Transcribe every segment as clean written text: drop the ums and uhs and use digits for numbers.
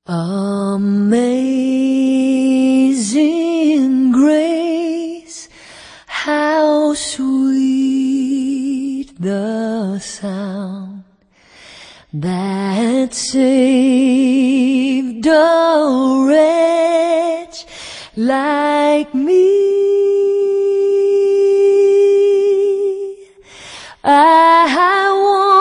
Amazing grace, how sweet the sound that saved a wretch like me. I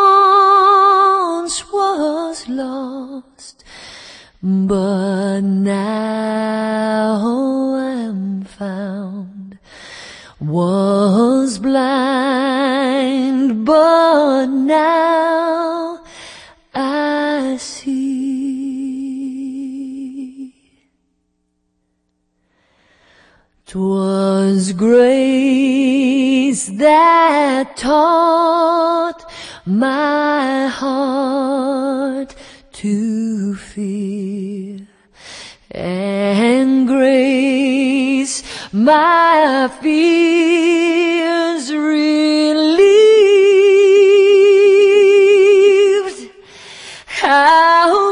once was lost, but now I'm found. Was blind, but now I see. 'Twas grace that taught my heart to fear, and grace my fears relieved. How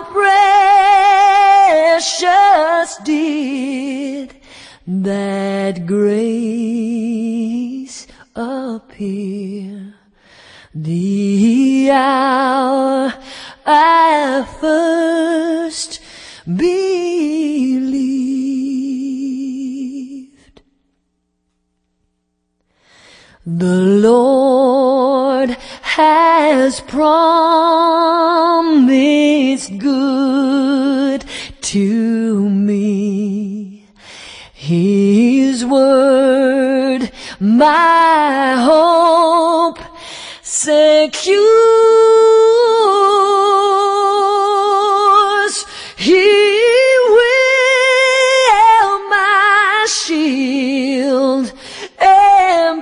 precious did that grace appear, the hour I first believed. The Lord has promised good to me. His word my hope secures. He will my shield and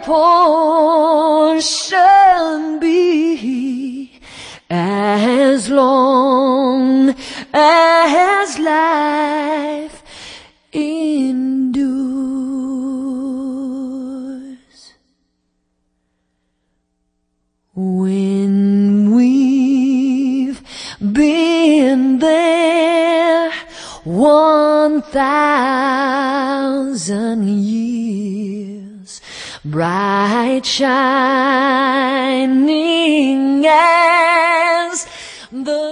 portion be, as long as life endures. When we've been there 1,000 years, bright shining as the